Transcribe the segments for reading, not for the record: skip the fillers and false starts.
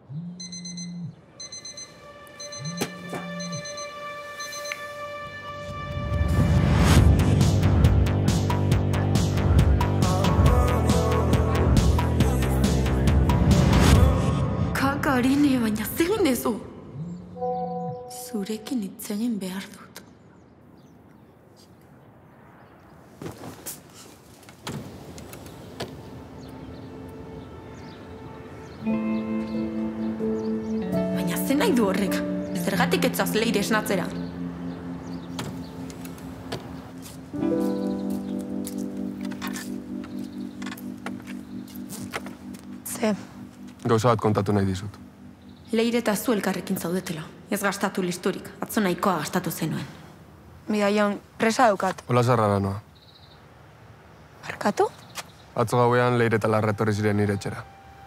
Karine, baina zegin dezu. Zurekin hitz egin behar dut. Baina ze nahi du horrek? Zergatik etzaz Leire esnatzera? Ze? Gauza bat kontatu nahi dizut. Leire eta zu elkarrekin zaudetela. Ez gastatu listurik. Atzo nahikoa gastatu zenuen. Bidaion, presa daukat. Hola zarrara noa. Barkatu? Atzo gauean Leire eta Larra etorri ziren nire etxera.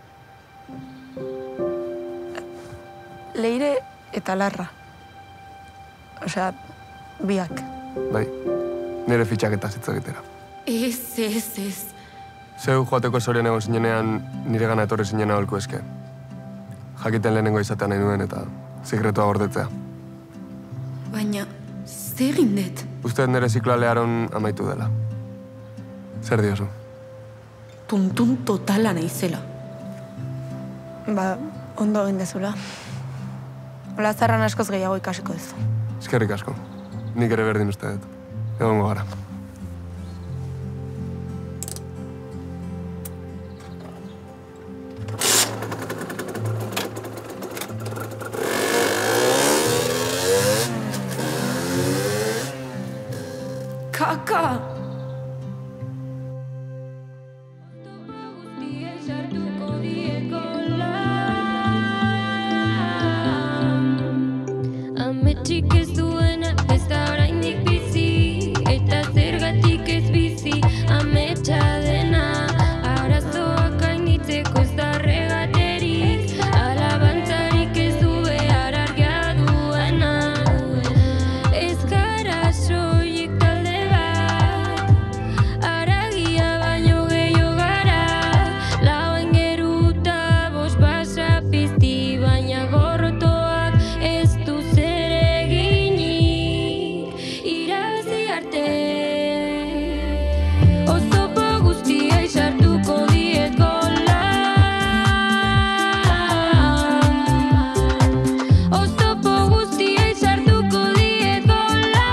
Leire eta Larra. Osea, biak. Bai, nire fitxaketaz hitz egitera. Ez. Zeu joateko zorian egon zinenean nire gana etorri zinen aholku eske. Jakiten lehenengo izatea nahi nuen eta sekretua gordetzea. Baina, zer egin dut? Uste nire zikloalearon amaitu dela. Zer diozu? Tuntun totala naizela. Ba, ondo egin dezula. Ola zarran askoz gehiago ikasiko duzu. Eskerrik asko. Nik ere berdin uste dut. Egongo gara. Kaka! Ametxik ez duena ez da oraindik bizi, eta zergatik ez bizi ametsa dena. Arazoak gainditzeko ez da regaterik, alabantzarik ez du behar argia duena. Ez gara soilik talde bat, haragia baino gehiago gara. Lau engeruta bost basa pizti, baina gorrotoak ez du zer eginik irabazi arte. Oztopo guztiei sartuko diet gola. Oztopo guztiei sartuko diet gola.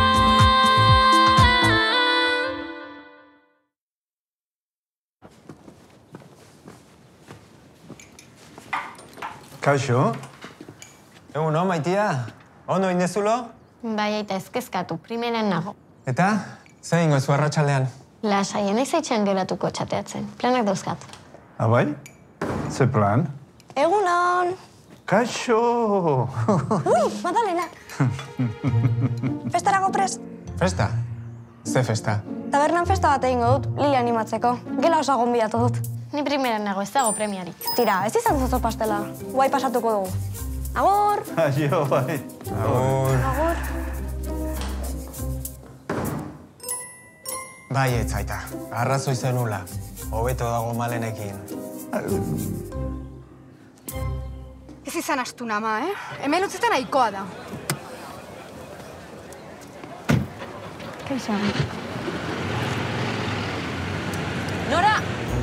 Kaixo? Eguno, maitia? Ondo indezulo? Bai, eta ezkezkatu, primeran nago. Eta? Zer ingo zu arratsaldean? Lasaien ez zaitxean geratuko txateatzen. Planak dauzkat. Abai? Ze plan? Egunon! Kaixo! Ui, Madalena! Festarako prest? Festa? Ze festa? Tabernan festa bat egingo dut, Lili animatzeko. Gela oso gonbidatu dut. Ni primeran nago, ez dago premiarik. Tira, ez izan zozo pastela. Guai pasatuko dugu. Agur! Aio, bai. Agur. Agur. Bai, etzaita. Arrazoi zenula. Hobeto dago Malenekin. Ez izan astuna, ama, Hemen utzetan nahikoa da. Kaixo. Nora!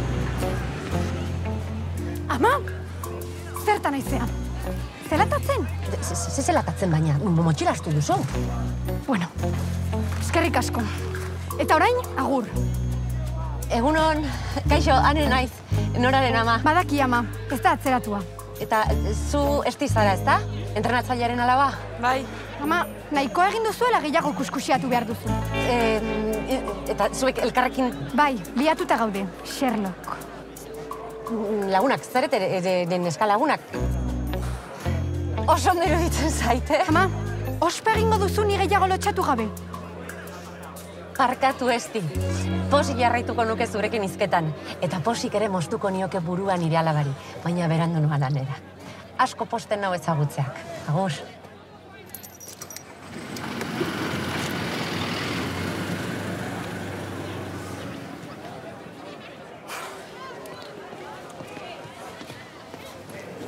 Ama! Zertan aizean? Zelatatzen? Ze zelatatzen baina, motxila astu duzu. Bueno, eskerrik asko. Eta orain, agur. Egunon, kaixo, ane naiz, Noraren ama. Badaki ama, ez da atzeratua. Eta zu esti zara, ez da? Entrenatzailearen alaba? Bai. Ama, nahikoa egin duzuela gehiago kuskusiatu behar duzu. Eta zuek elkarrekin... Bai, liatuta gaude, Sherlock. Lagunak, zarete den eskalagunak. Oso ondo iruditzen zaite. Ama, ospa egingo duzu ni gehiago lotxatu gabe. Parkatu esti. Posik jarraituko nuke zurekin hizketan. Eta posik ere moztuko nioke buruan nire alabari. Baina berandu noa lanera. Asko posten nau ezagutzeak. Agur.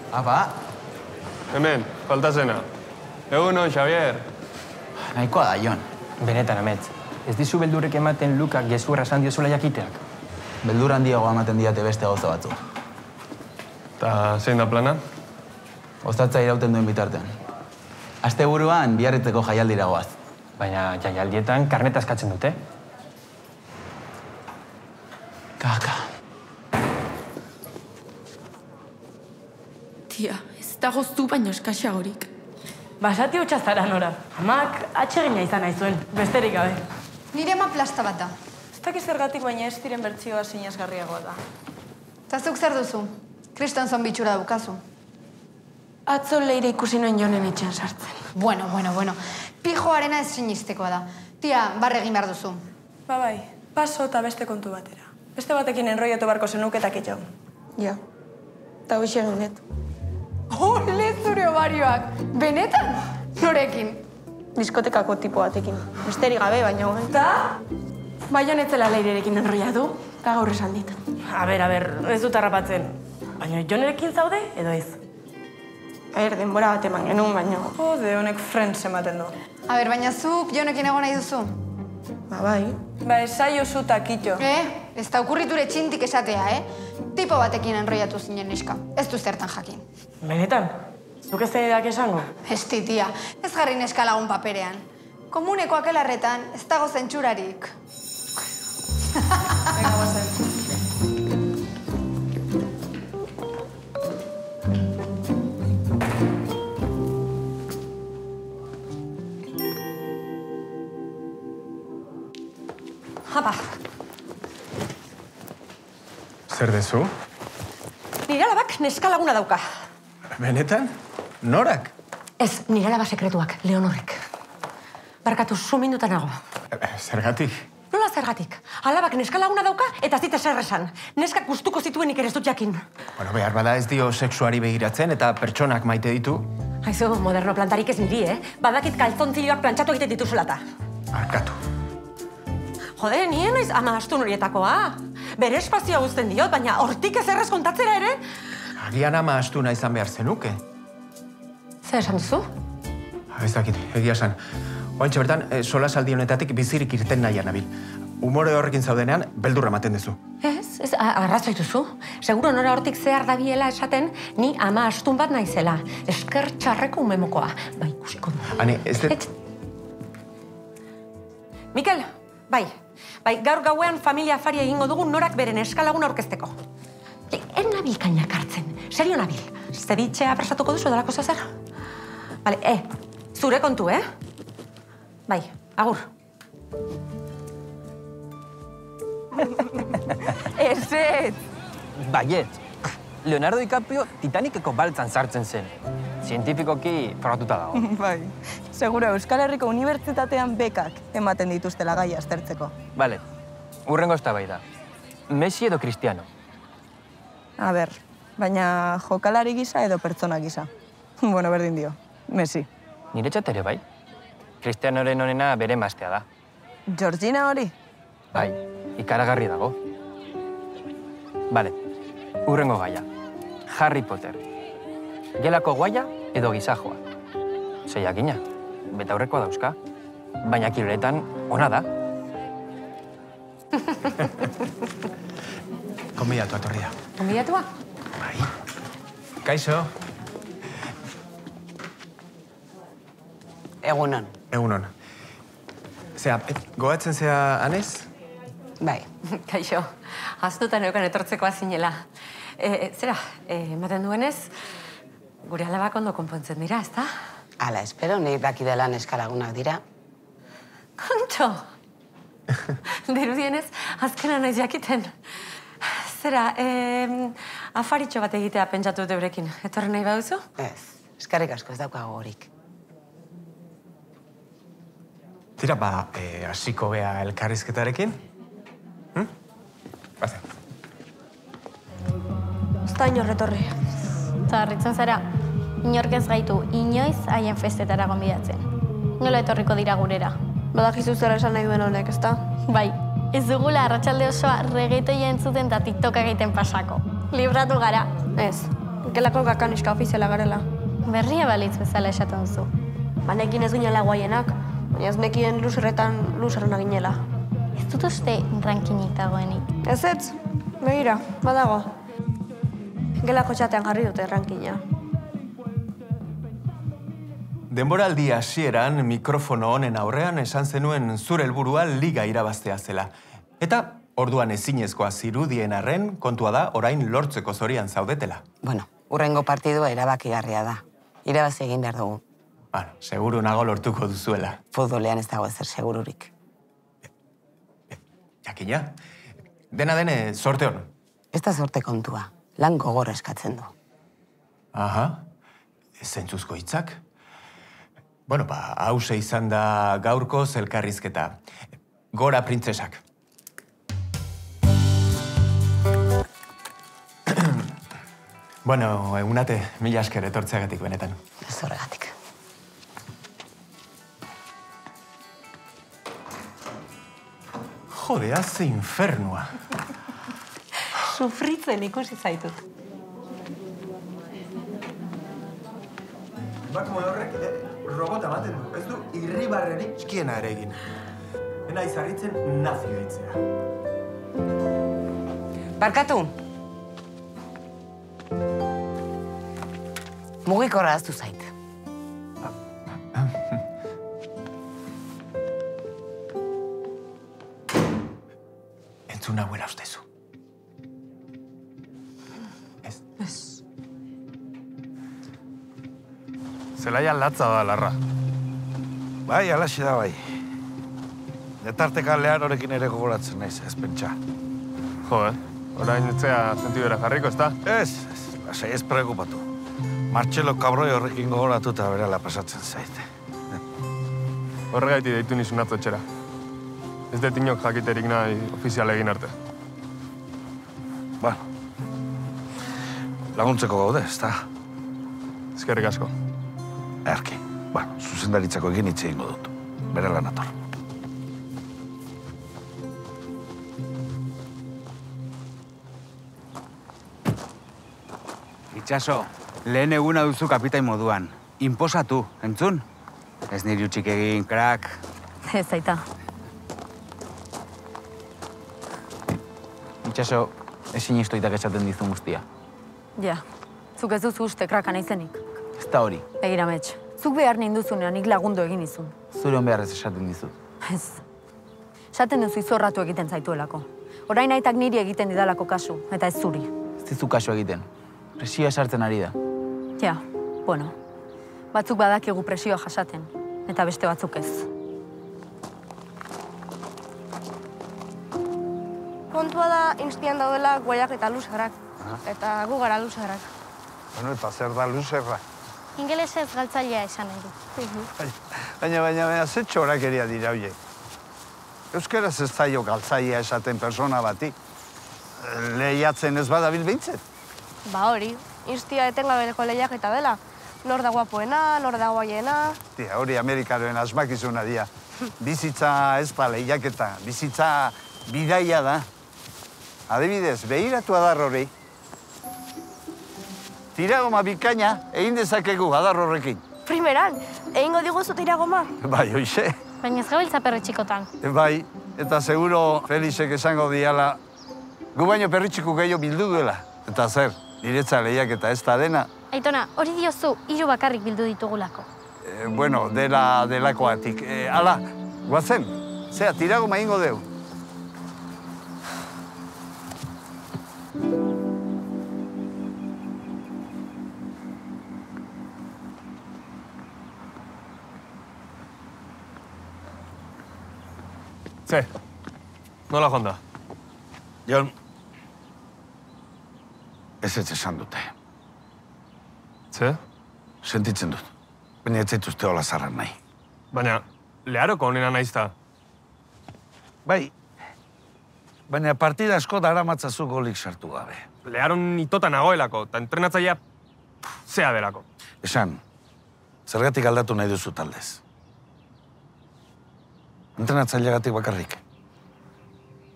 Apa? Hemen, falta zena. Egunon, Xavier. Nahikoa da, Jon. Benetan, amets. Ez dizu beldurrek ematen Lukak gezurra esan diozuela jakiteak? Beldur handiago ematen diate beste gauza batzuk. Ta zein da plana? Ostatza irauten duen bitartean. Asteburuan Biarritzeko jaialdira goaz. Baina jaialdietan karneta eskatzen dute. Kaka. Tia, ez dago zu baino eskaxagorik. Basati hutsa zara, Nora. Amak atsegina izan nahi zuen, besterik gabe. Nire ama plasta bat da. Ez dakiz zergatik, baina ez diren bertsioa sinazgarriagoa da. Eta zuk zer duzu? Kriston zonbitxura daukazu. Atzo leire ikusi nuen Jonen etxean sartzen. Bueno. Pijoarena ez sinistekoa da. Tia, barre egin behar duzu. Bai, paso eta beste kontu batera. Beste batekin enroiatu barko zenuketak itxau. Ja, eta hoxe nunet. Ole zure obarioak! Benetan? Norekin? Diskotekako tipo batekin. Besterik gabe, baina hogein. Ta? Baion etzela leirerekin enroiatu, eta gaur esan dit. A ber, ez dut harrapatzen. Baina Jonerekin zaude, edo ez? Denbora bat eman genuen, baina... Jode, honek friends ematen du. A ber, baina zuk Jonekin egon nahi duzu? Bai. Ba, esaio zu takitxo. Ez da okurriture txintik esatea, Tipo batekin enroiatu zinen neska. Ez du zertan jakin. Benetan? Zuk ez zenidak esango? Ez tia, ez jarri neska lagun paperean. Komuneko akelarretan ez dago zentsurarik. Venga, guazen. Apa. Zer dezu? Nire alabak neska laguna dauka. Benetan? Norak? Ez, nire alaba sekretuak, Leonorrek. Barkatu, suminduta nago. Zergatik? Nola zergatik? Alabak neska laguna dauka eta zite zer esan. Neskak gustuko zituenik ere ez dut jakin. Bueno, behar bada ez dio sexuari begiratzen eta pertsonak maite ditu. Aizu, moderno plantarik ez niri, Badakit kalzontzilioak plantxatu egiten dituzulata. Arkatu. Jode, nien naiz ama astun horietakoa. Bere espazioa uzten diot, baina hortik ez errez kontatzera ere. Agian ama astuna izan behar zenuke. Zer esan duzu? Ez dakit, egia esan. Oantxe bertan, solasaldi honetatik bizirik irten nahian nabil. Umore horrekin zaudenean, beldurra ematen duzu. Ez, arrazoi duzu. Seguro nora hortik zehar dabiela esaten, ni ama astun bat naizela. Esker txarreko umemokoa. Ba, ikusiko du. Hane, ez dut... Mikel, bai, gaur gauean familia afari egingo dugu norak beren eskalagun aurkezteko. En nabil kainak hartzen, serio nabil. Zebitxea prestatuko duzu edalako zer? Bale, zure kontu, Bai, agur. Ez! Baiet, Leonardo DiCaprio Titaniceko baltzan sartzen zen. Zientifikoki frogatuta dago. Bai, seguro Euskal Herriko Unibertsitatean bekak ematen dituztela gaia aztertzeko. Bale, urrengo eztabaida. Messi edo Cristiano? A ber, baina jokalari gisa edo pertsona gisa. Bueno, berdin dio, Messi. Niretzat ere bai. Cristianoren onena bere emaztea da. Georgina hori? Bai, ikaragarri dago. Bale, urrengo gaia. Harry Potter. Gelako guaia edo gizajoa. Zeiakina, betaurrekoa dauzka. Baina kiroletan ona da. Konbidatua torri da. Konbidatua? Bai. Kaixo. Egunon. Egunon. Zea, gogatzen zea anez? Bai. Kaixo, aztutan euken etortzekoa zinela. Zera, ematen duenez, gure alabak ondo konpontzen dira, ezta? Hala, espero, nik dakidela neskalagunak dira. Kontxo! Dirudienez, azkena naiz jakiten. Zera, afaritxo bat egitea pentsatu dut eurekin. Etorri nahi baduzu? Ez, eskerrik asko ez daukago horik. Tira, hasiko gea elkarrizketarekin? Bazen. Ez da inor retorri. Eta harritzen zara, inork ez gaitu inoiz haien festetara gonbidatzen. Nola etorriko dira gurera? Badakizu zer esan nahi duen honek, ezta? Bai, ez dugula arratsalde osoa reggaetoia entzuten eta TikToka egiten pasako. Libratu gara. Ez, Gelako gakaniska ofiziala garela. Berria balitz bezala esaten duzu. Banekin ez ginela guaienak, baina ez nekien luserretan luserrena ginela. Ez dut uste rankinik dagoenik. Ez, begira, badago. Gelako txatean jarri dute rankina. Denboraldi hasieran mikrofono honen aurrean esan zenuen zure helburua liga irabaztea zela. Eta orduan ezinezkoa zirudien arren, kontua da orain lortzeko zorian zaudetela. Bueno, hurrengo partidua erabakigarria da. Irabazi egin behar dugu. Bueno, seguru nago lortuko duzuela. Futbolean ez dago ezer segururik. Jakina, dena dene sorte hon. Ez da sorte kontua, lan gogorra eskatzen du. Aha, zentzuzko hitzak. Bueno, hause izan da gaurko elkarrizketa. Gora printzesak. Bueno, egunate, mila esker etortzeagatik benetan. Ez horregatik. Jodea, ze infernua. Sufritzen ikusi zaitut. Emakume horrek robota ematen du, ez du irribarrerik txikiena ere egin. Ena izarritzen nazi deitzea. Barkatu! Mugikorra aztu zait. Entzun nahuela ustezu. Ez. Zelaia latza da, Larra. Bai, alaxe da bai. Netarteka leharorekin ere gogoratzen naiz, ez pentsa. Jo, orain etzea sentibera jarriko, ez da? Ez, lasai ez preocupatu. Martxelo Kabroi horrekin gogoratu eta berela pasatzen zaite. Horregaiti deitu nizun atzo etxera. Ez dut inok jakiterik nahi ofizial egin arte. Bueno, laguntzeko gaude, ez da? Eskerrik asko. Erki, bueno, zuzendaritzako egin hitz egingo dut. Berela nator. Itxaso, lehen eguna duzu kapitain moduan. Inposatu, entzun? Ez niri utxik egin, krak. Ez aita. Itxaso, ezin istoitak esaten dizu guztia. Ja, zuk ez duzu uste kraka naizenik. Ez da hori. Begira, Mets, zuk behar ninduzunean nik lagundu egin izun. Zure hon beharrez esaten dizut. Ez. Esaten duzu izorratu egiten zaituelako. Orain aitak niri egiten didalako kasu, eta ez zuri. Ez dizu kasu egiten. Presioa sartzen ari da. Ja, bueno. Batzuk badakigu presioa jasaten, eta beste batzuk ez. Kontua da instian daudela guaiak eta luzerak. Eta gu gara luzerak. Bueno, eta zer da luzerra? Ingelesez galtzailea esan nahi du. Baina, ze txorakeria dira hoiek. Euskaraz ez zaio galtzailea esaten persona bati. Lehiatzen ez badabil behintzet. Ba hori, instia etengabeko lehiaketa dela. Nor da guapoena, nor da guaiena... Tia, hori Amerikaroen asmakizuna dira. Bizitza ez da lehiaketa, bizitza bidaia da. Adibidez, behiratu adar hori. Tiragoma bikaina egin dezakegu adar horrekin. Primeran, egingo diguzu tiragoma? Bai, hoize. Baina ez gabiltza perretxikotan. Bai, eta seguro Felixek esango diala gu baino perritxiku gehiago bildu duela. Eta zer, niretza lehiaketa ez da dena. Aitona, hori diozu, 3 bakarrik bildu ditugulako. Bueno, delakoatik. Hala, guazen, zera, tiragoma egingo deu. Ze, nola joan da? Jon, ez esan dute. Ze? Sentitzen dut. Baina ez zaituzte hola zarran nahi. Baina, leharoko honena naizta. Bai, baina partida asko daramatzazu golik sartu gabe. Leharon itota nagoelako, eta entrenatzailea zea delako. Esan, zergatik aldatu nahi duzu taldez. Entrenatzaileagatik bakarrik.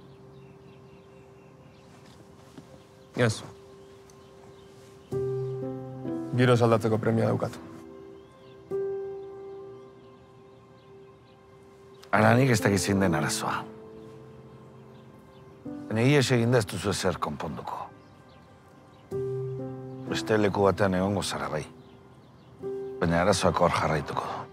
Ez. Giro aldatzeko premia daukat. Ara nik ez dakit zein den arazoa. Negi eginda ez duzu ezer konponduko. Beste leku batean egongo zara bai. Baina arazoak hor jarraituko du.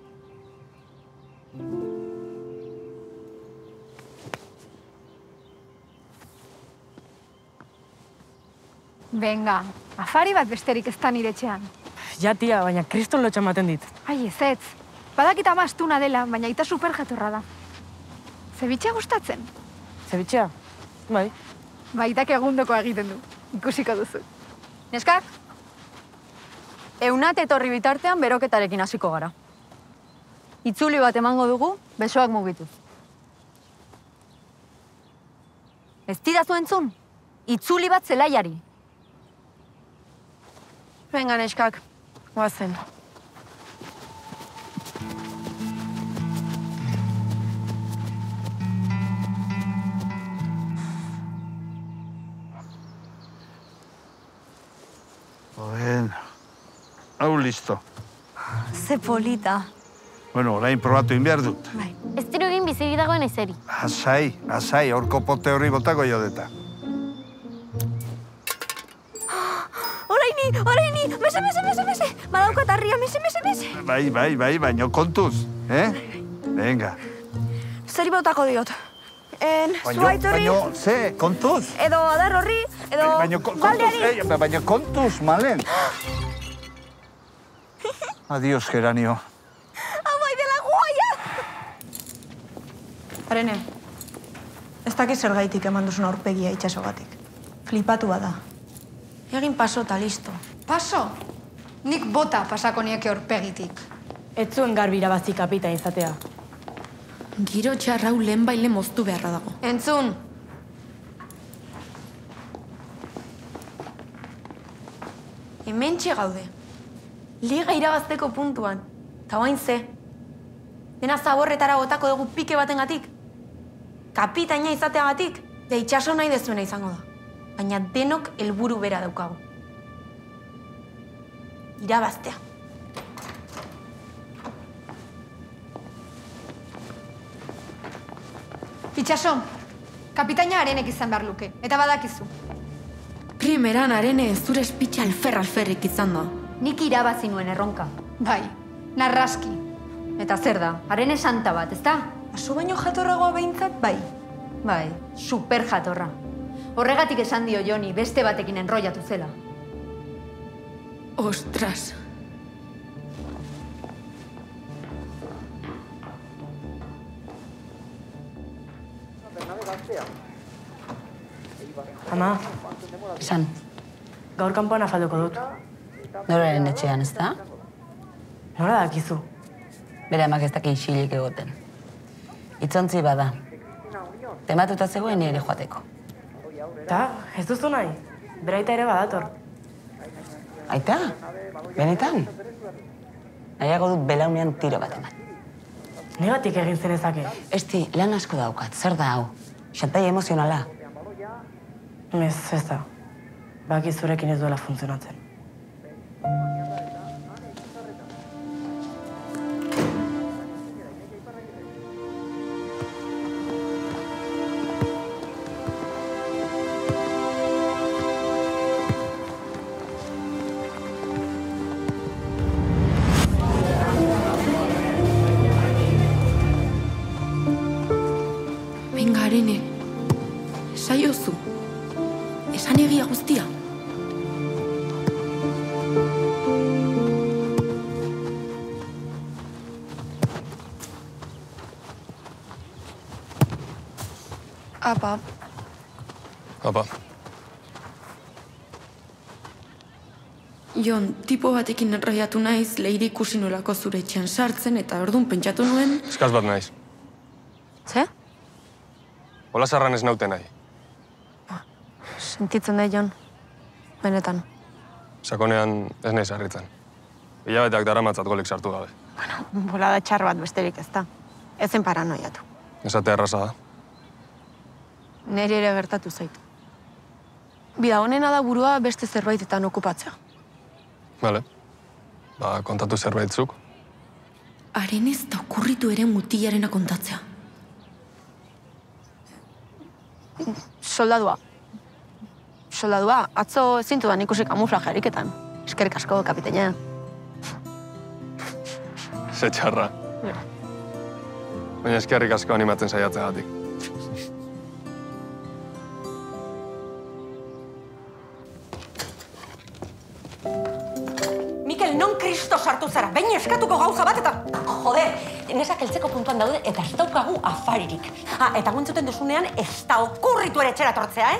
Venga, afari bat besterik ez da nire etxean. Ja, tia, baina kriston lotxa ematen dit. Ai, ez. Badakit ama astuna dela, baina aita super jatorra da. Zebitxea gustatzen? Zebitxea? Bai. Baitak egundokoa egiten du. Ikusiko duzu. Neskak? Eunat etorri bitartean beroketarekin hasiko gara. Itzuli bat emango dugu, besoak mugituz. Ez didazu entzun? Itzuli bat zelaiari. Venga, neskak, goazen. Bueno, hau listo. Ze polita. Bueno, orain probatu behar dut. Ez diru egin bizigi dagoen ezeri. Asai, horko pote horri botako jodeta. Oraini, mese. Badaukat harria, mese. Bai, baino kontuz, Venga. Zeri botako diot. Zuait horri... Baino, ze, kontuz? Edo adar horri, edo... Baino kontuz, Malen. Adiós, Geranio. Hau bai dela guaia! Arene, ez dakit zergaitik eman duzun aurpegia itxasogatik. Flipatu bada. Egin paso eta listo. Paso? Nik bota pasako nieke aurpegitik. Ez zuen garbi irabazi kapitain izatea. Giro txarrau lehen baile moztu beharra dago. Entzun. Hementxe gaude. Liga irabazteko puntuan. Ta oain ze. Dena zaborretara botako dugu pike batengatik. Kapitaina izateagatik. Ja itxaso nahi dezuena izango da. Baina denok helburu bera daukagu. Irabaztea. Itxaso, kapitaina Arenek izan behar luke, eta badakizu. Primeran Arene zure espitxa alfer-alferrik izan da. Nik irabazi nuen erronka. Bai, narraski. Eta zer da, Arene santa bat, ezta? Azu baino jatorragoa behintzat, bai. Bai, super jatorra. Horregatik esan dio Joni beste batekin enrollatu zela. Ostras. Ama, Esan, gaur kanpoan afalduko dut. noraren etxean, ez da? Nora dakizu? Bere amak ez daki isilik egoten. Itzontzi bada. Tematuta zegoen nire joateko. Ta, ez duzu nahi? Beraita ere badator. Aita? Benetan? Nahiago dut belaunean tiro bat eman. Negatik egin zenezake. Esti, lan asko daukat, zer da hau? Xantai emozionala. Ez da. Baki zurekin ez duela funtzionatzen. Venga, Arene. Saiozu. Esan egia guztia. Apa. Apa. Jon, tipo batekin enroiatu naiz, leire ikusi nolako zure etxean sartzen, eta orduan pentsatu nuen... Eskaz bat naiz. Ze? Hola sarran ez naute nahi. Sentitzen da, Jon. Benetan. Sakonean ez nahi sarritzen. Hilabeteak daramatzat golik sartu gabe. Bolada txar bat besterik ez da. Ezen paranoiatu. Esatea erraza da. Neri ere gertatu zaitu. Bida, honena da burua beste zerbaitetan okupatzea. Bale. Ba, kontatu zerbait zuk. Haren ez da okurritu ere mutilarena kontatzea. Soldadua. Soldadua, atzo ezintudan ikusi kamuflaje ariketan. Eskerrik asko, kapitaina. Ze txarra. Baina eskerrik asko animatzen saiatzegatik. Mikel, non kristo sartu zara? Behin eskatuko gauza bat eta... Joder, nesak heltzeko puntuan daude eta ez daukagu afaririk. Eta guentzuten duzunean ez da okurritu ere etxera tortzea,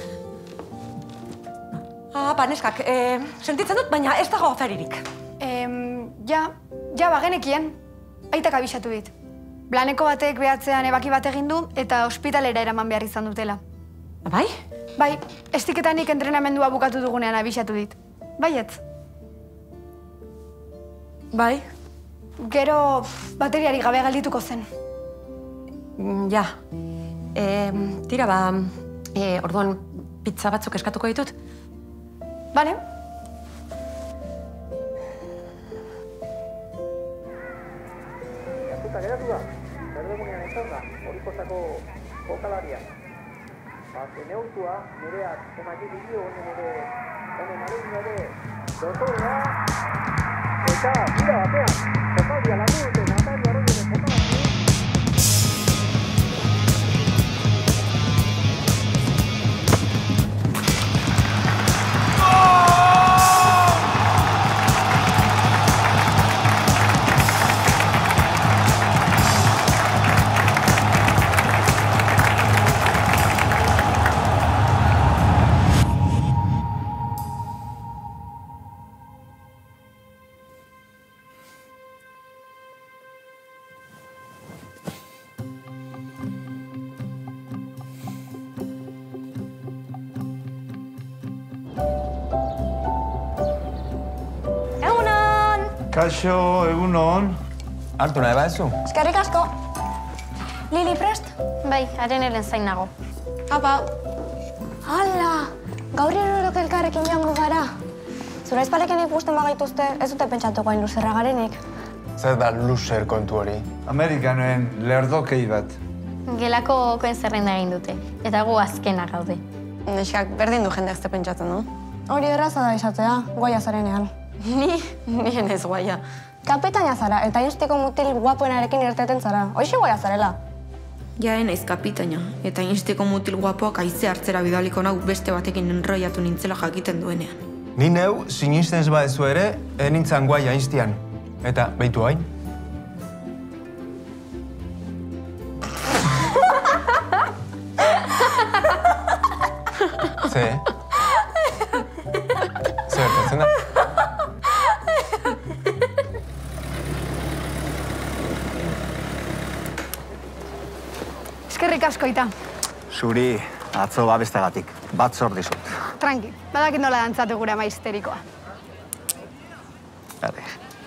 neskak, sentitzen dut, baina ez dago afaririk. Ja, bagenekien. Aitak abisatu dit. Blaneko batek behatzean ebaki bat egin du eta ospitalera eraman behar izan dutela. Bai? Bai, estiketanik entrenamendua bukatu dugunean abisatu dit. Baietz. Bai? Gero bateriari gabe galdituko zen. Ja. Tira, ba, orduan pizza batzuk eskatuko ditut. Bale. Eta geratu da, berdegunean izan da, hori kostako jokalaria. Neurtua, nireak ematik dio, honen alumni ere, dotorea, eta mira batean, jokaldia lagu dute, Natalia Arroyoren jokaldia. Kaixo, egunon. Hartu nahi badezu? Eskerrik asko. Lili, prest? Bai, haren eren zain nago. Apa. Hala, gaur erorok elkarrekin joango gara. Zura izparekin ikusten bagaituzte, ez dute pentsatuko hain luzerra garenik. Zer da luzer kontu hori? Amerikanoen lerdokei bat. Gelako okoen zerrenda egin dute, eta gu azkena gaude. Neskak, berdin du jendeak ze pentsatzen, no? Hori erraza da izatea, goia zarenean. Nien ez guaia. Kapitaina zara, eta instiko mutil guapoenarekin irteten zara. Hoxe guaia zarela. Jaen ez kapitaina, eta instiko mutil guapoak aize hartzera bidaliko nau beste batekin enroiatu nintzela jakiten duenean. Ni neu, sinisten ez badezu ere, nintzen guai ainstian. Eta, behitu hain? Ze? Ze bertatzen da? Eskerrik asko, Ita. Zuri, atzo babestegatik. Bat zor dizut. Tranqui, badakit nola dantzatu gure ama histerikoa. Gade.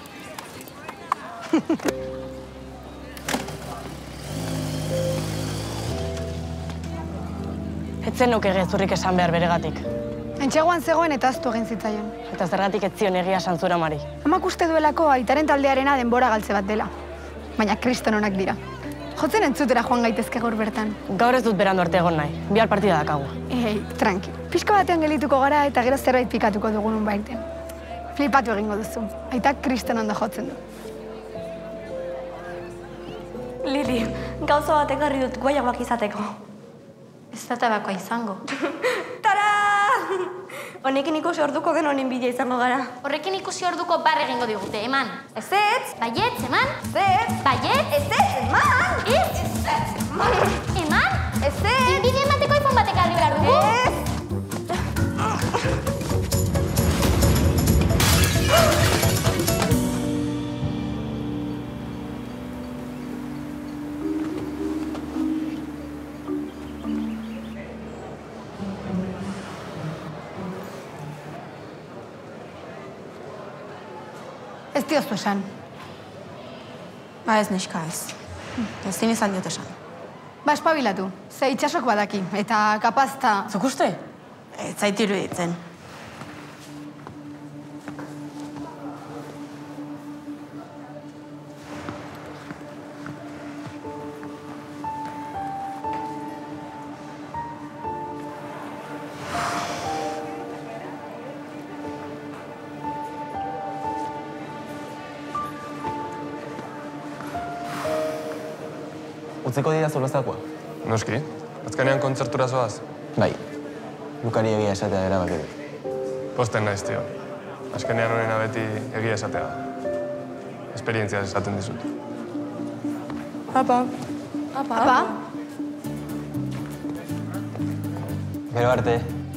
Etzen nuke gezurrik esan behar beregatik. Entxegoan zegoen eta aztu egin zitzaion. Eta zergatik ez zion egia santzura mari. Amak uste duelako aitaren taldearena denbora galtze bat dela. Baina kriston onak dira. Jotzen entzutera joan gaitezke gaur bertan. Gaur ez dut berandu arte egon nahi. Bihar partida dakagu. Tranqui. Pixko batean gelituko gara eta gero zerbait pikatuko dugun baiten. Flipatu egingo duzu. Aitak kriston ondo jotzen du. Lili, gauza bat ekarri dut guaiagoak izateko. Ez da tabakoa izango. Tara! Honekin ikusi orduko den honen bidea izango gara. Horrekin ikusi orduko barre egingo digute, eman. Ezetz! Baietz, eman. Ezetz! Baietz! Ezetz, eman! Ez! Ezetz, Eman? Ezetz! Inbide emateko iPhone batek argi behar dugu. Ez diozu esan. Ba ez, neska ez. Ezin izan diot esan. Ba, espabilatu. Ze itxasok badaki, eta kapaz ta... Zuk uste? Ez zait iruditzen. utzeko dira zureztakoa? Noski, azkenean kontzertura zoaz. Bai, Lukari egia esatea erabaki du. Posten naiz, tio. Azkenean honena beti egia esatea. Esperientziaz esaten dizut. Apa. Apa. Gero arte.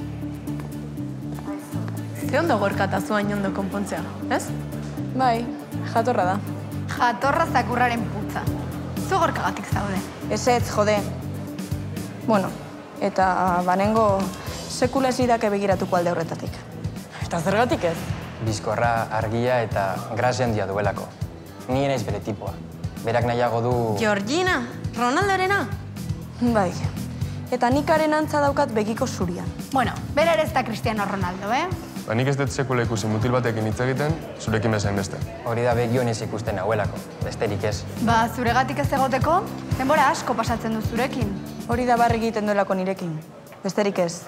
Ze ondo gorkata zuain ondo konpontzea, ez? Bai, jatorra da. Jatorra zakurraren putza. Zu gorkagatik zaude. Ez, jode. Bueno, eta banengo sekula ez lidake begiratuko alde horretatik. Eta zergatik ez? Bizkorra, argia eta grasi handia duelako. Ni naiz bere tipoa. Berak nahiago du... Georgina, Ronaldorena. Bai, eta nikaren antza daukat begiko zurian. Bueno, bera ere ez da Cristiano Ronaldo, Ba, nik ez dut sekula ikusi mutil batekin hitz egiten, zurekin bezain beste. Hori da begionez ikusten hauelako, besterik ez. Ba, zuregatik ez egoteko, denbora asko pasatzen du zurekin. Hori da barri egiten duelako nirekin. Besterik ez.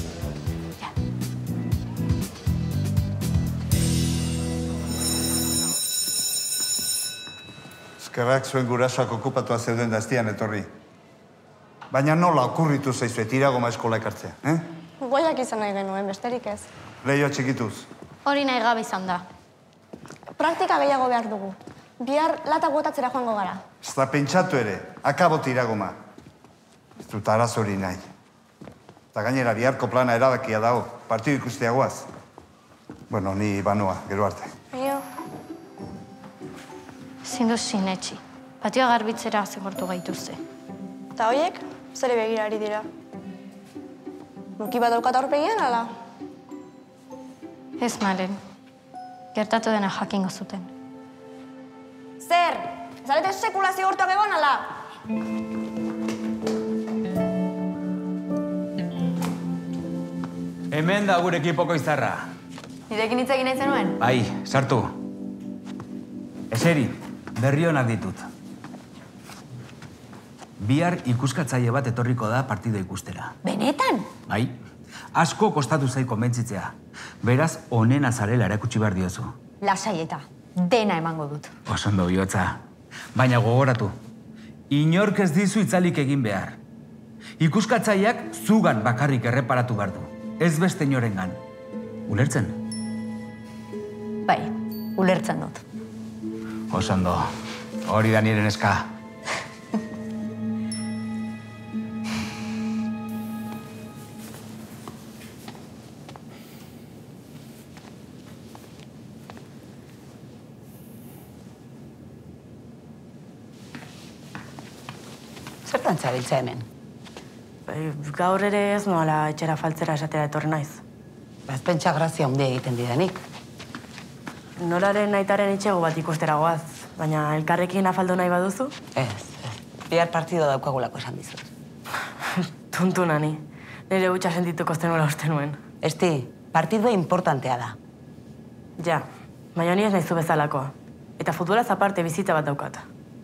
Eskerrak zuen gurasoak okupatua zeuden da eztian etorri. Baina nola okurritu zaizu Iragoma eskola ekartzea, Goiak izan nahi genuen, besterik ez. Leio txikituz. Hori nahi gabe izan da. Praktika gehiago behar dugu. Bihar lata botatzera joango gara. Ez da pentsatu ere, akabot Iragoma. Ez dut arazori nahi. Eta gainera biharko plana erabakia dago, partidu ikusteagoaz. Bueno, ni banoa, gero arte. Aio. Ezin duz sinetxi. Patioa garbitzera zigortu gaituzte. Eta horiek, zere begirari dira. Muki bat daukat aurpegian, ala? Ez, Malen. Gertatu dena jakingo zuten. Zer? Zarete sekula zigortuak egon, ala? Hemen da gure ekipoko izarra. Nirekin hitz egin nahi zenuen? Bai, sartu. Eseri, berri onak ditut. Bihar ikuskatzaile bat etorriko da partida ikustera. Benetan? Bai, asko kostatu zait konbentzitzea. Beraz, onena zarela erakutsi behar diozu. Lasai eta, dena emango dut. Osondo bihotza. Baina gogoratu, inork ez dizu itzalik egin behar. Ikuskatzaileak zugan bakarrik erreparatu behar du. Ez beste inorengan. Ulertzen? Bai, ulertzen dut. Osondo, hori da nire neska. Zertan zabiltza hemen? Gaur ere ez noala etxera faltzera esatera etorri naiz. Ez pentsa grazia handia egiten didanik. Noraren aitaren itxego bat ikustera goaz, baina elkarrekin afaldu nahi baduzu? Ez. Bihar partido daukagulako esan dizut. Tuntu nani. Nire hutsa sentituko zenuela uste nuen. Esti, partidua importantea da. Ja, baina ni ez nahizu bezalakoa. Eta futbolaz aparte bizitza bat daukat.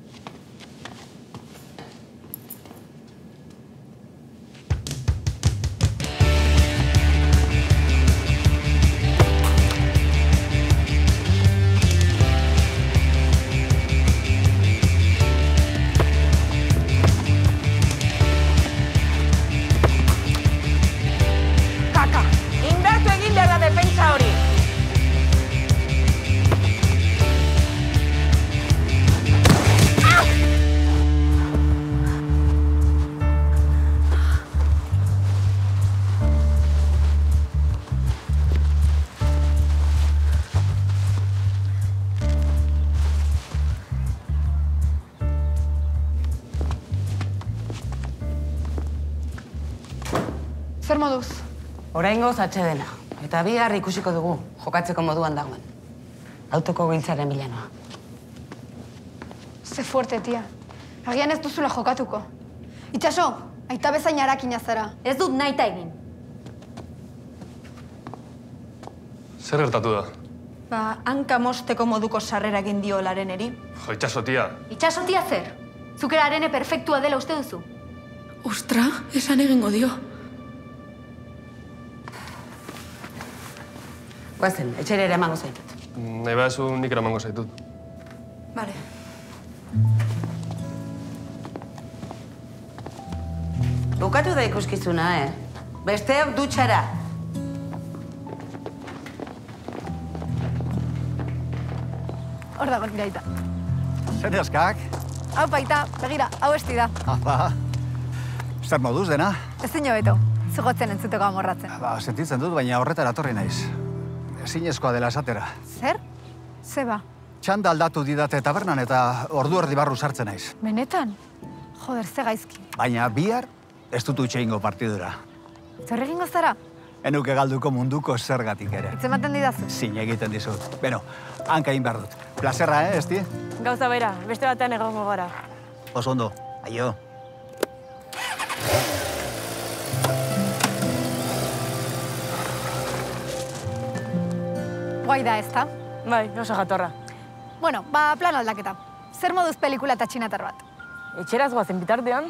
Zer moduz? Oraingoz atsedena. Eta bihar ikusiko dugu, jokatzeko moduan dagoen. Autoko giltzaren bilanoa. Ze fuerte, tia. Agian ez duzula jokatuko. Itxaso, aita bezain harakina zara. Ez dut nahita egin. Zer gertatu da? Ba, hanka mosteko moduko sarrera egin dio Lareneri. Jo, itxaso, tia. Itxaso, tia zer? Zukera arene perfektua dela uste duzu? Ostra, esan egingo dio. Guazen, etxere ere emango zaitut. Nahi badezu nik eramango zaitut. Bale. Bukatu da ikuskizuna, Besteak dutxara. Hor dago nire aita. Zer eskak? Hau baita, begira, hau esti da. Ba, zer moduz dena? Ezin hobeto, zugotzen entzuteko amorratzen. Ba, sentitzen dut, baina horretara etorri naiz. Ezinezkoa dela esatera. Zer? Zeba? Txanda aldatu didate tabernan eta ordu erdi barru sartzen naiz. Benetan? Joder, ze gaizki. Baina bihar ez dut utxeingo partidura. Zer egingo zara? Enuke galduko munduko zergatik ere. Hitz ematen didazu? Zin egiten dizut. Beno, hankain behar dut. Plazerra, Esti? Gauza bera, beste batean egongo gara. Oso ondo, aio. Guai da, ezta? Bai, oso jatorra. Bueno, ba, plan aldaketa. Zer moduz pelikula eta txinatar bat? Etxeraz goazen bitartean.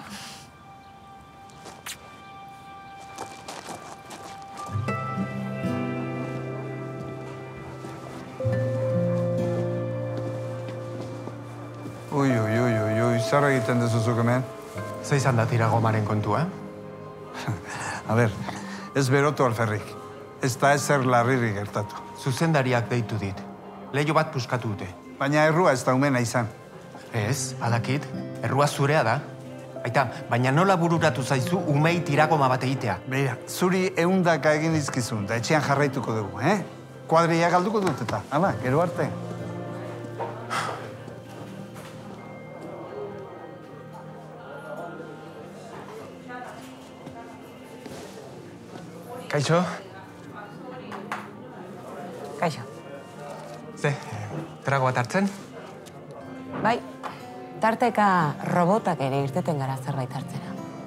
Zer egiten dezuzuk hemen? Ze izan da Tiragomaren kontua, A ber, ez berotu alferrik. Ez da ezer larriri gertatu. Zuzendariak deitu dit. Leiho bat puskatu dute. Baina errua ez da umena izan. Ez, badakit. Errua zurea da. Aita, baina nola bururatu zaizu umei Tiragoma bat egitea? Beira, zuri ehundaka egin dizkizun, da etxean jarraituko dugu, Kuadria galduko dut eta, hala, gero arte. Kaixo? Kaixo. Ze, trago bat hartzen? Bai, tarteka robotak ere irteten gara zerbait hartzera.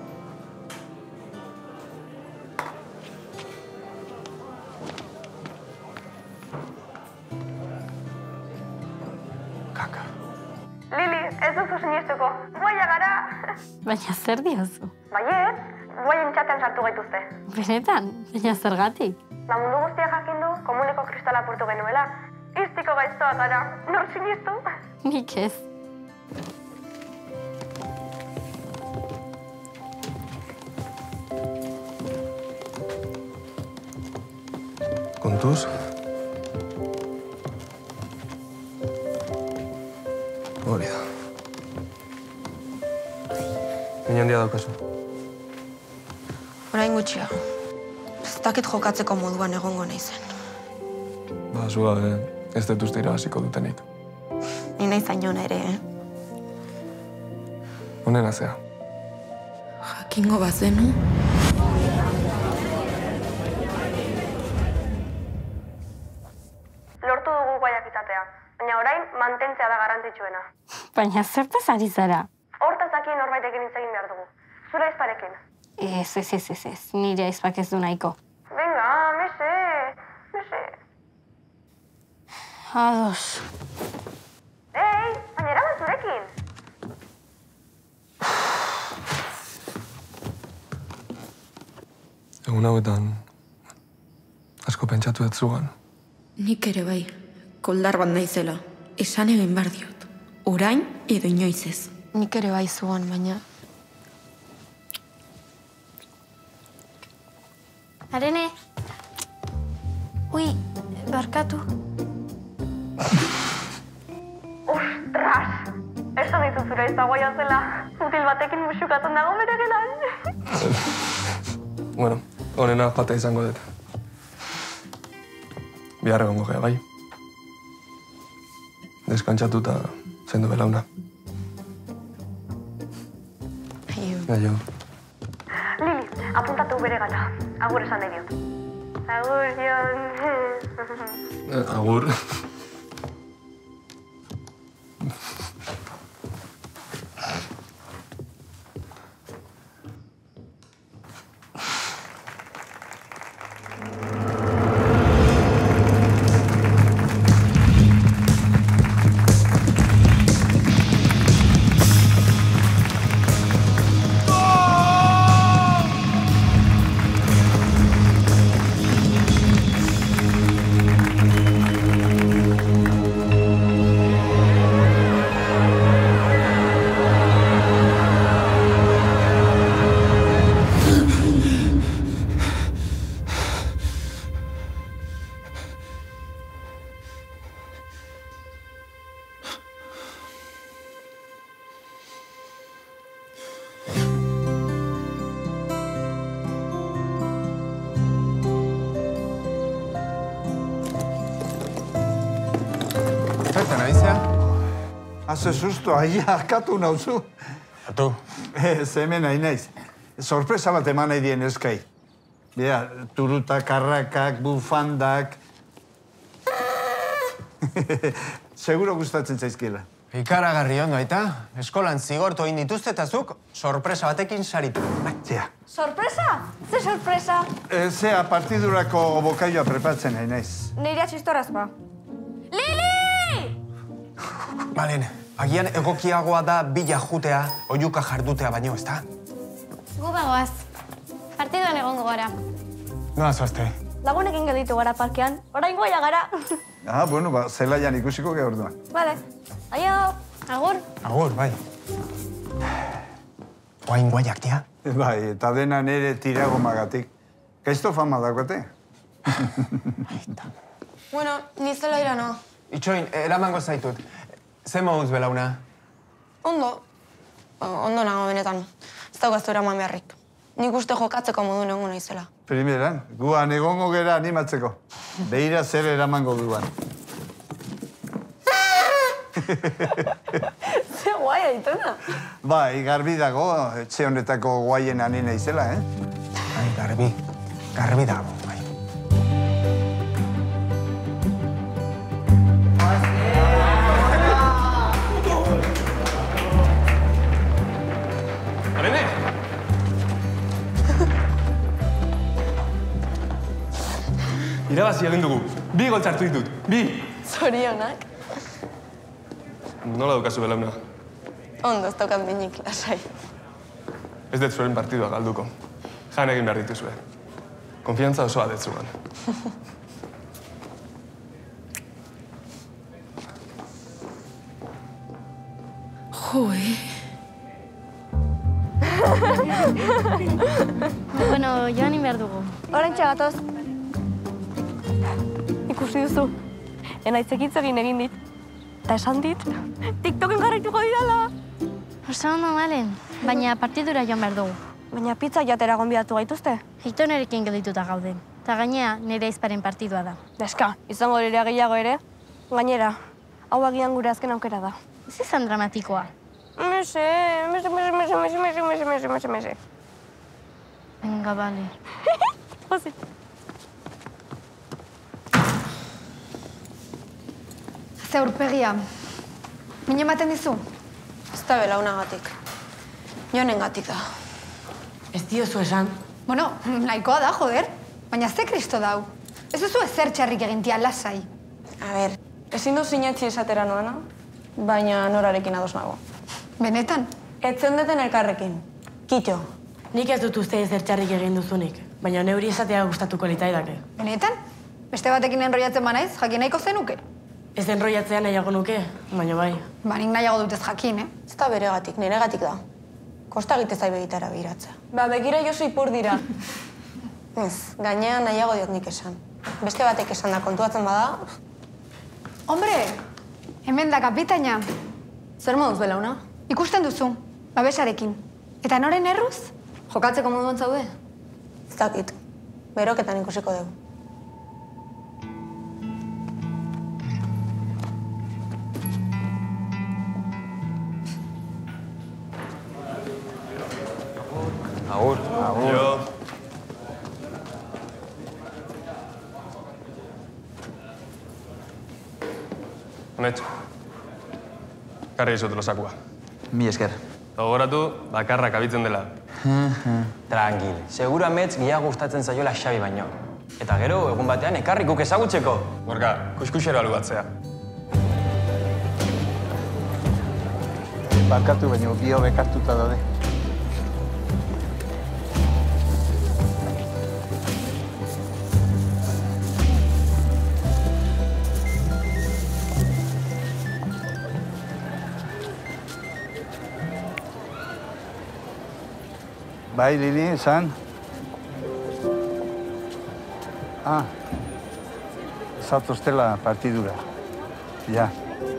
Lili, ez duzu sinistuko. Guaia gara. Baina zer diozu? Baiet, guaien txaten sartu gaituzte. Benetan, baina zergatik? Ba mundu guztia jakin du komuneko kristala apurtu genuela. Iztiko gaiztoa gara. Nor sinistu? Nik ez. Kontuz? Hori da. Min handia daukazu. Orain gutxiago. Ez dakit jokatzeko moduan egongo naizen. Ba, zua, ez dut uste irabaziko dutenik. Ni nahi zainona ere, Honena zea. Jakingo bazenu. Lortu dugu guaiak izatea. Baina orain mantentzea da garrantzitsuena. Baina zertaz ari zara? Hortaz dakien norbaitekin hitz egin behar dugu. Zure aizparekin. Ez. Nire aizpak ez du nahiko. Venga, mese. Ados. Ei, baina eraman zurekin. Egun hauetan, asko pentsatu ez zugan. Nik ere bai, koldar bat naizela. Esan egin behar diot. Orain edo inoiz ez. Nik ere bai zugan, baina... Arene. Ui, barkatu. Ostras! Esan ditu zure ez da guaia zela. Mutil batekin musukatzen dago bere gelan. Bueno, honena joatea izango dut. Bihar egongo gea, bai? Deskantzatuta zendu belauna. Aio. Lili, apuntatu bere gana. Agur esan nahi diot. Agur, Jon. Agur. Zertan aizea? Haze susto, aia, akatu nauzu. Atu? Hemen nahi naiz. Sorpresa bat eman nahi dien eskai. Bea, turutak, karrakak, bufandak... Seguro gustatzen zaizkila. Ikaragarri ondo, aita. Eskolan zigortu egin dituzte eta zuk sorpresa batekin saritu. Tia. Sorpresa? Ze sorpresa? Zea, partidurako bokaioa prepatzen nahi naiz. Nire atxistoraz ba. Lili! Malen, agian egokiagoa da bila jutea, oiuka jardutea baino, ezta? Gu bagoaz. Partiduan egongo gara. Noa zoazte. Lagunekin gelditu gara parkean, orain goia gara. Bueno, zelaian ikusiko ge orduan. Vale. Aio, agur. Agur, bai. Oain guaiak, tia? Bai, eta dena nere tiragomagatik. Gaizto fama daukate. Bueno, ni zelaira no. Itxoin, eramango zaitut. Ze moduz belauna? Ondo. Ondo nago benetan. Ez daukaztu eraman beharrik. Nik uste jokatzeko modu nengo naizela. Primeran, guan egongo gera animatzeko. Beira zer eramango duan. Ze guai, Aitona. Bai, garbi dago, etxe honetako guaien anina izela, Bai, garbi. Garbi dago, bai. Arene! Irabazi egin dugu. 2 gol txartu ditut. 2! Zorionak. Nola dukazu belauna? Ondo, ez daukat minik, lasai. Ez dut zuen partidua galduko. Jan egin behar dituzue. Konfiantza osoa dut zuen. Jue. Bueno, joan behar dugu. Orain txagatoz. Ikusi duzu. Enaitzekitz egin dit. Eta esan dit, TikToken jarraituko didala. Oso ondo, Malen. Baina partidura joan behar dugu. Baina pizza jatera gonbidatu gaituzte. Aitonerekin geldituta gauden. Eta gainea nire aizparen partidua da. Deska, izango dira gehiago ere. Gainera, hau agian gure azken aukera da. Ez izan dramatikoa. Mese. Venga, bale. Jose. Ze urpegia. Mine ematen dizu? Ez da belaunagatik. Jonengatik da. Ez diozu esan. Bueno, nahikoa da, joder. Baina ze kristo dau. Ez duzu ezer txarrik egintia lasai. A ber, ezin du sinetzi esatera noana, baina norarekin ados nago. Benetan? Ez zendeten elkarrekin. Kitxo. Nik ez dut uste ezer txarrik egin duzunik, baina neuri esatea gustatuko litaidake. Benetan? Beste batekin enroiatzen banaiz, jakin nahiko zenuke? Ez enroiatzea nahiago nuke, baina bai. Ba, nik nahiago dut ez jakin, Ez da beregatik, niregatik da. Kosta egite zai begitara begiratzea. Ba, begira Josu ipur dira. Ez, gainean nahiago diot nik esan. Beste batek esan da kontuatzen bada... Hombre, hemen da kapitaina. Zer moduz belauna? Ikusten duzu, babesarekin. Eta noren erruz? Jokatzeko moduan zaude? Ez dakit, beroketan ikusiko dugu. Agur. Agur. Jo. Honetxo. Karri izut losakua. Mi esker. Gogoratu, bakarrak abitzen dela. Tranquil. Segura metz gehiago gustatzen zaiola Xabi baino. Eta gero, egun batean, ekarrikuk ezagutzeko. Gorka, kuskusero alu batzea. Barkatu baino, bio bekartuta daude. Bai, Lili, esan? Zatoztela partidura. Ja.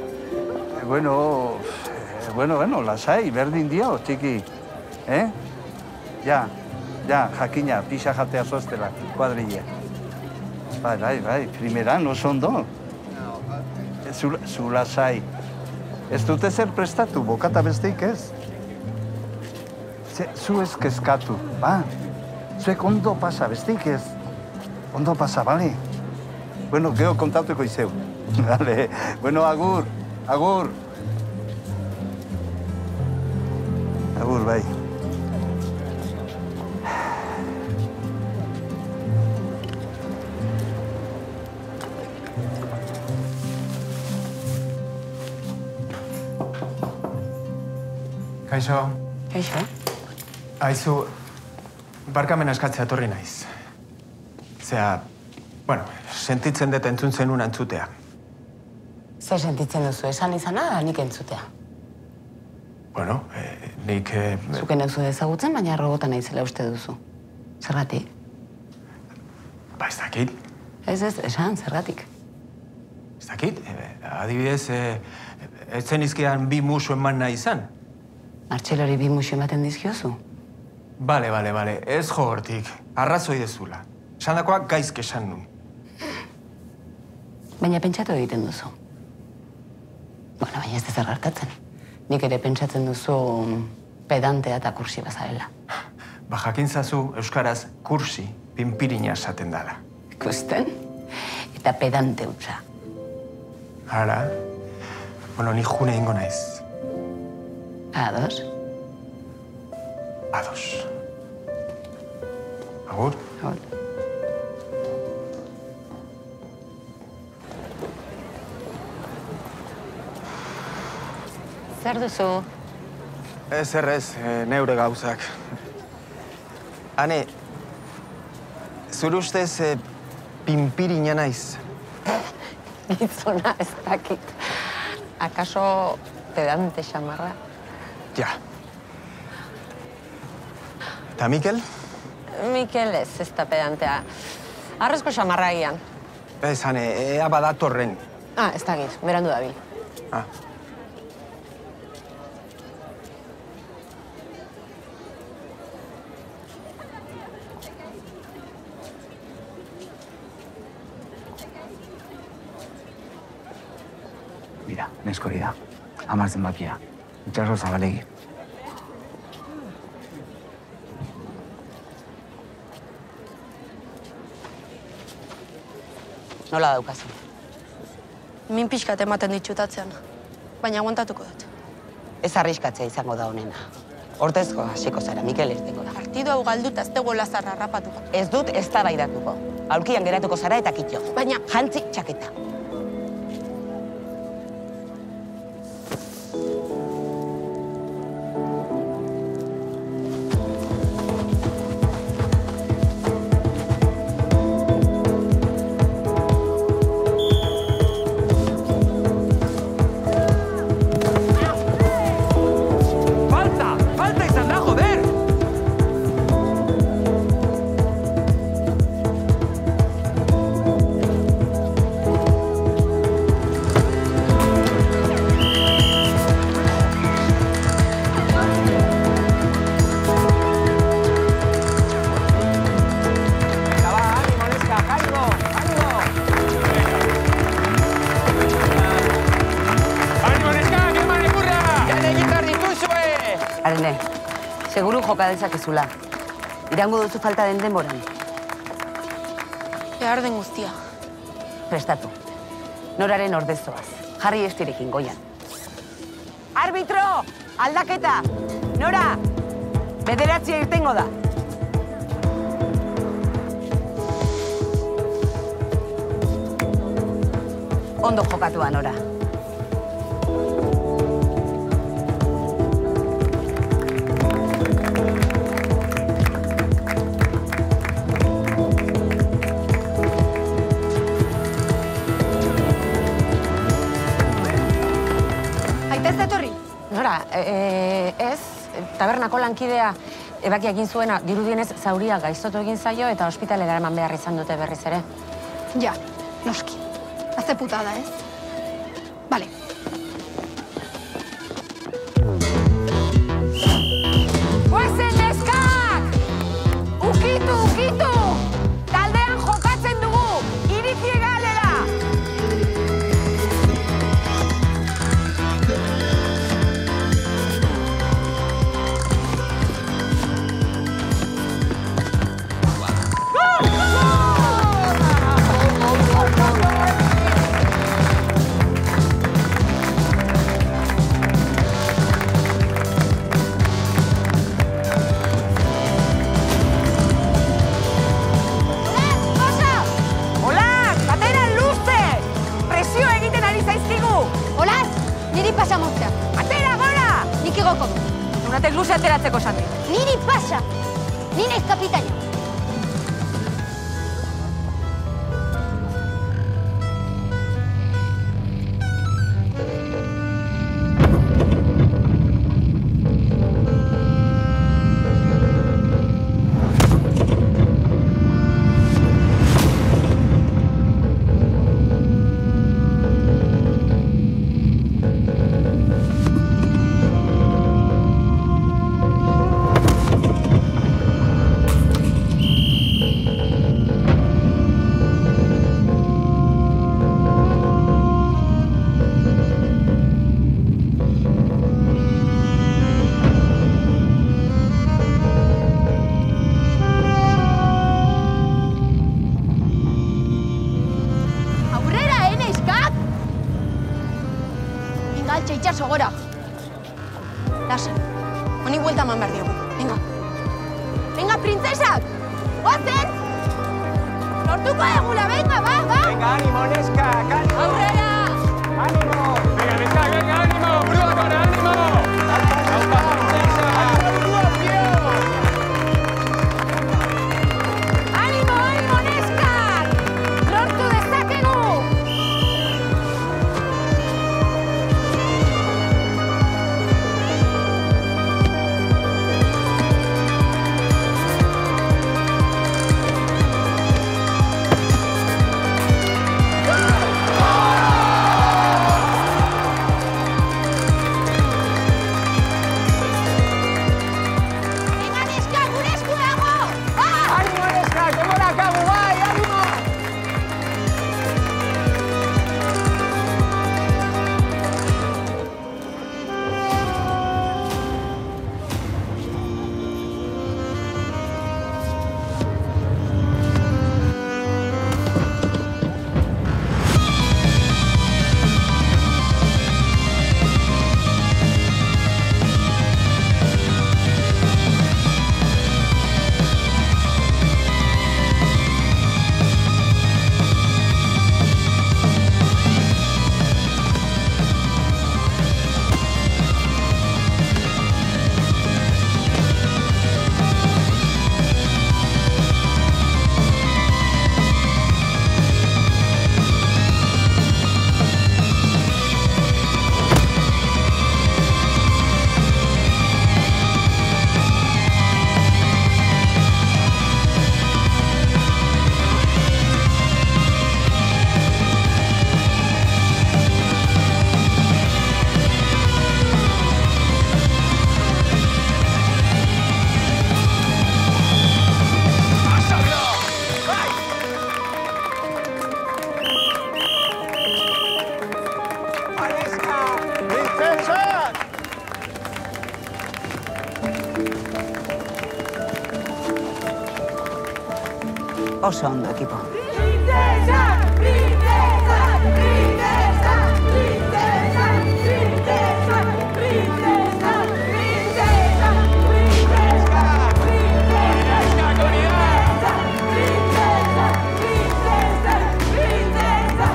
Bueno, lasai, berdin dio, txiki. Ja, jakina, pixa jatea zoztela, kuadrilla. Bai, primeran, oso ondo. zu lasai. Ez dute zer prestatu, bokata besteik ez? Zu ez kezkatu, ba? Zuek ondo pasa, besteik ez? Ondo pasa, bale? Bueno, geho kontatuko izeu. Bale, bueno, agur, agur. Agur, bai. Kaixo. Kaixo. Aizu, barkamena eskatzea etorri naiz. Zea, bueno, sentitzen dut entzun zenun entzutea. Zer sentitzen duzu, esan izana, nik entzutea. Bueno, nik... Zuken duzu ezagutzen, baina robotan naizela uste duzu. Zergatik? Ba, ez dakit. Ez, esan, zergatik. Ez dakit, adibidez, ez zenizkidan bi musu eman nahi izan. Martxelori bi musu ematen dizkiozu? Bale, ez jo hortik. Arrazoi dezula. Sandakoak gaizke esan nun. Baina pentsatu egiten duzu. Bueno, baina ez da zer gertatzen. Nik ere pentsatzen duzu pedantea eta kursi bazarela. Ba, jakintzazu euskaraz kursi pinpirina esaten dala. Ikusten? Eta pedante hutsa. Hala? Bueno, ni june ingo naiz. Ados? Ados. Agur? Agur. Zer duzu? Ez, neure gauzak. Hane, zure ustez pinpirina naiz. Gizona ez dakit. Akaso pedante xamarra? Ja. Eta Mikel? Mikel ez da pedantea. Arrezko xamarra egian. Ez, hane, ea badatorren. Ez dakit, berandu dabil. Mira, nesko hori da. 10 zenbakia. Itxaso zabalegi. Nola daukazu? Min pixkat ematen ditxutatzean, baina aguantatuko dut. Ez arriskatzea izango da honena. Hortezko hasiko zara, Mikel irtengo da. Partidu hau galduta ez dago lazarra harrapatuko. Ez dut eztabaidatuko. Aulkian geratuko zara eta kitxo. Baina... Jantzi txaketa. Seguru joka dezakezula. Irango duzu falta den denboran. Behar den guztia. Prestatu. Noraren ordezoaz. Jarri estirekin goian. Arbitro! Aldaketa! Nora! Bederatzia irtengo da. Ondo jokatua, Nora. Nora, ez, tabernako lankidea ebakia egin zuena, dirudienez zauria gaiztotu egin zaio eta ospitalera eman behar izan dute berriz ere. Ja, noski. Haze putada, ez? Vale. Guazen neskak! Ukitu, ukitu! Taldean jokatzen dugu! Iritzi egalela! pasa moztea. Atera, gora! Nik igoko du. Unatek luze ateratzeko esan dit. Niri pasa. Ni naiz kapitaina. Itxaso, gora. Lasa, honi buelta eman behar diogu. Venga. Venga, printzesak! Guazen! Lortuko egula, venga, ba! Venga, ánimo, neskak, ánimo! Aurrera! ¡Ánimo! Venga, neskak, venga, ánimo! ¡Burua gora, ánimo! ¡Ánimo, ánimo, neskak! Lortu dezakegu! Oso ondo, ekipo. Princesa! Princesa! Princesa! Princesa! Princesa! Princesa! Princesa! Princesa! Princesa! Princesa! Princesa!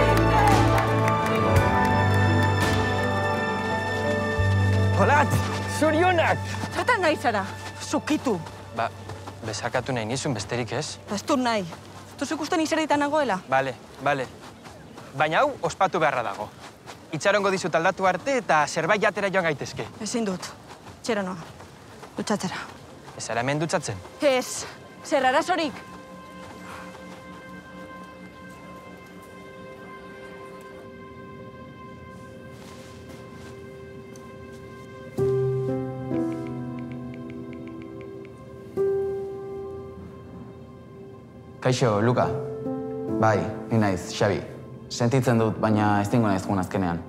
Princesa! Olat, zorionak! Zertan nahi zara, zukitu. Ba, besakatu nahi nizun besterik ez? Ez dut nahi. Duzu ikusten izerditan nagoela? Bale. Baina hau, ospatu beharra dago. Itxarongo dizut aldatu arte eta zerbait jatera joan gaitezke. Ezin dut. Txera noa. Dutxatzera. Ez ara hemen dutxatzen? Ez. Zer arazorik. Kaixo, Luka. Bai, ni naiz, Xabi. Sentitzen dut, baina ez dingo naiz gun azkenean.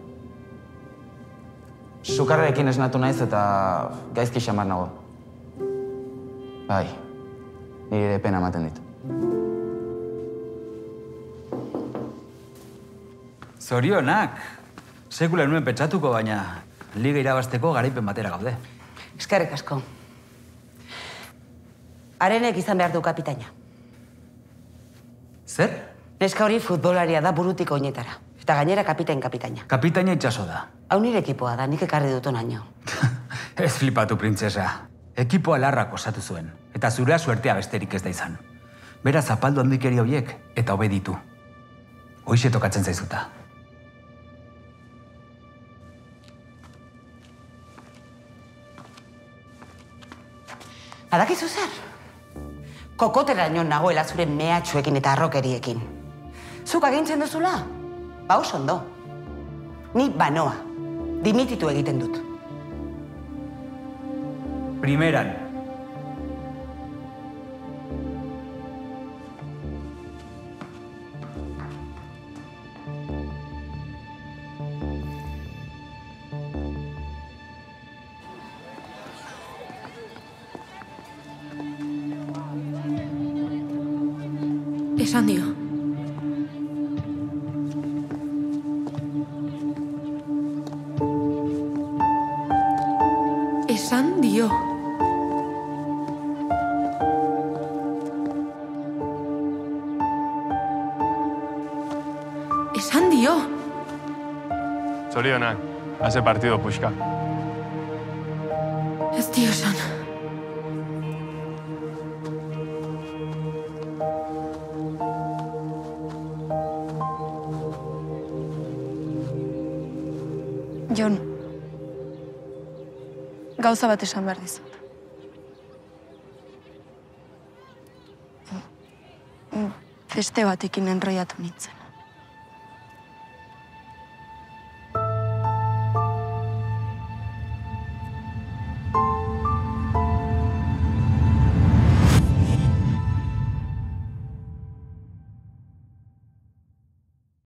Sukarrekin esnatu naiz eta gaizki xamar nago. Bai, nire ere pena ematen dit. Zorionak. Sekula nuen pentsatuko, baina liga irabazteko garaipen batera gaude. Eskerrik asko. Arenek izan behar du kapitaina. Zer? Neska hori futbolaria da burutik oinetara. Eta gainera kapitaina. Kapitaina Itxaso da. Hau nire ekipoa da, nik ekarri dut onaino. Ez flipatu, printzesa. Ekipoa larrak osatu zuen, eta zurea suertea besterik ez da izan. Beraz, zapaldu handikeri horiek, eta obeditu. Hoixe tokatzen zaizuta. Badakizu zer? Kokoteraino nagoela zure mehatxuekin eta arrokeriekin. Zuk agintzen duzula? Ba oso ondo. Ni banoa. Dimititu egiten dut. Primeran. Esan dio. Esan dio. Esan dio. Zorionak, haze partido puxka. Ez dio esan. Jon, gauza bat esan behar dizut. Beste batekin enroiatu nintzen.